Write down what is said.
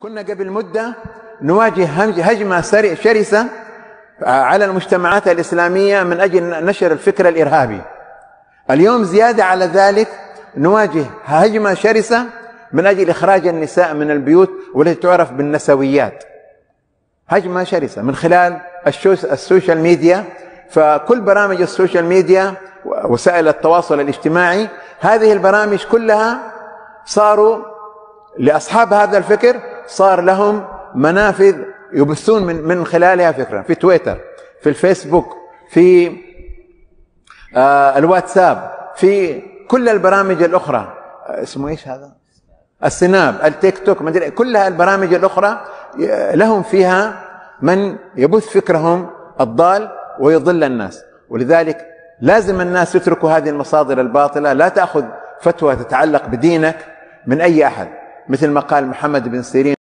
كنا قبل مدة نواجه هجمة شرسة على المجتمعات الإسلامية من أجل نشر الفكر الإرهابي. اليوم زيادة على ذلك نواجه هجمة شرسة من أجل إخراج النساء من البيوت والتي تعرف بالنسويات. هجمة شرسة من خلال السوشيال ميديا. فكل برامج السوشيال ميديا وسائل التواصل الاجتماعي، هذه البرامج كلها صاروا لأصحاب هذا الفكر صار لهم منافذ يبثون من خلالها فكرة، في تويتر، في الفيسبوك، في الواتساب، في كل البرامج الأخرى، اسمه إيش هذا؟ السناب، التيك توك، كلها البرامج الأخرى لهم فيها من يبث فكرهم الضال ويضل الناس. ولذلك لازم الناس يتركوا هذه المصادر الباطلة، لا تأخذ فتوى تتعلق بدينك من أي أحد، مثل ما قال محمد بن سيرين